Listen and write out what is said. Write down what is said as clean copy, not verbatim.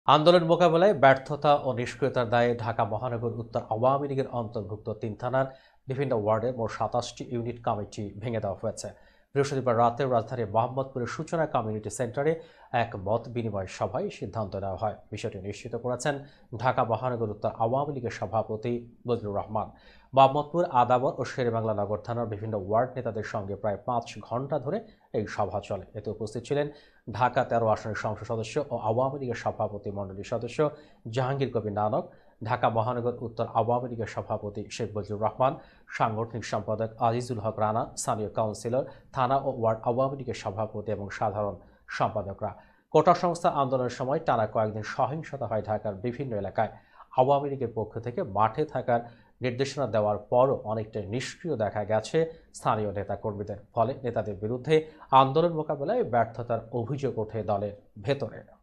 আন্দোলন মোকাবেলায় ব্যর্থতা ও নিষ্ক্রিয়তার দায়ে ঢাকা মহানগর উত্তর আওয়ামী লীগের অন্তর্ভুক্ত ৩ থানার বিভিন্ন ওয়ার্ডে মোট ২৭টি ইউনিট কমিটি ভেঙে দেওয়া হয়েছে। বৃহস্পতিবার রাতে রাজধানীর মোহাম্মদপুরের সূচনা কমিউনিটি সেন্টারে এক মত বিনিময় সভায় সিদ্ধান্ত নেওয়া হয়। বিষয়টি নিশ্চিত করেছেন ঢাকা মহানগর উত্তর আওয়ামী লীগের সভাপতি বজলুর রহমান। মোহাম্মদপুর, আদাবর ও শেরেবাংলা নগর থানার বিভিন্ন ওয়ার্ড নেতাদের সঙ্গে প্রায় ৫ ঘণ্টা ধরে এই সভা চলে। এতে উপস্থিত ছিলেন ঢাকা ১৩ আসনের সংসদ সদস্য ও আওয়ামী লীগের সভাপতি মণ্ডলীর সদস্য জাহাঙ্গীর কবির নানক, ঢাকা মহানগর উত্তর আওয়ামী লীগের সভাপতি শেখ বজলুর রহমান, সাংগঠনিক সম্পাদক আজিজুল হক রানা, স্থানীয় কাউন্সিলর, থানা ও ওয়ার্ড আওয়ামী লীগের সভাপতি এবং সাধারণ সম্পাদকরা। কোটা সংস্থা আন্দোলনের সময় টানা কয়েকদিন সহিংসতা হয় ঢাকার বিভিন্ন এলাকায়। আওয়ামী লীগের পক্ষ থেকে মাঠে থাকার নির্দেশনা দেওয়ার পরও অনেকটাই নিষ্ক্রিয় দেখা গেছে স্থানীয় নেতাকর্মীদের। ফলে নেতাদের বিরুদ্ধে আন্দোলন মোকাবেলায় ব্যর্থতার অভিযোগ ওঠে দলের ভেতরে।